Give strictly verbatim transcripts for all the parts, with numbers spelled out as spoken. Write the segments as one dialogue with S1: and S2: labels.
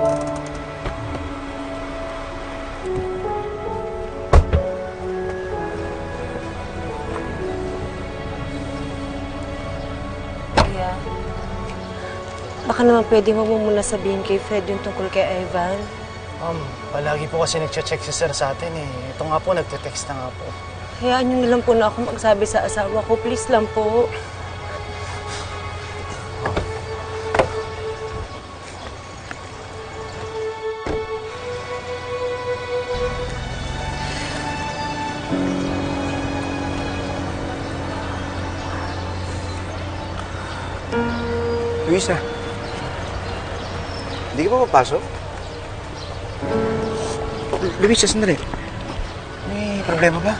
S1: Baka naman pwede mo muna sabihin kay Fred yung tungkol kay Ivan.
S2: Ma'am, palagi po kasi nagche-check si sir sa atin eh. Ito nga po, nagte-text na nga po.
S1: Hayaan niyo na lang po na ako magsabi sa asawa ko. Please lang po.
S3: Luisa, hindi ka pa papasok? Luisa, sandali. May problema ba?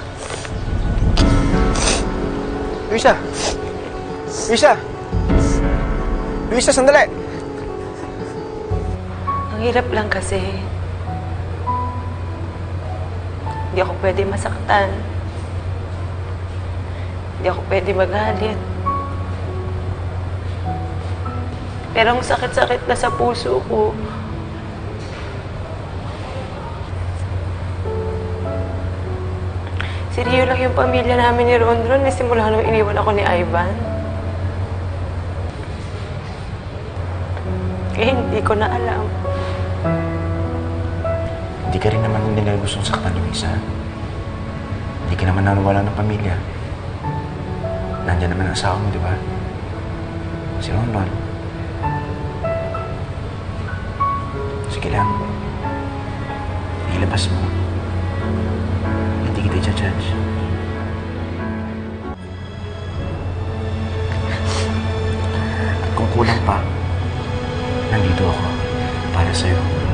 S3: Luisa! Luisa! Luisa, sandali!
S1: Ang hirap lang kasi. Hindi ako pwede masaktan. Hindi ako pwede magalit. Pero ang sakit-sakit na sa puso ko. Si Rio lang yung pamilya namin ni Ron Ron. Simula nung iniwan ako ni Ivan. Eh, hindi ko na alam.
S3: Hindi ka rin naman nila gustong saktan, Luisa. Hindi ka naman nawala ng pamilya. Nandiyan naman ang asawa mo, di ba? Si Ron Ron. Sige lang. Ilabas mo. Hindi kita i-judge. Kung kulang pa, nandito ako para sa'yo.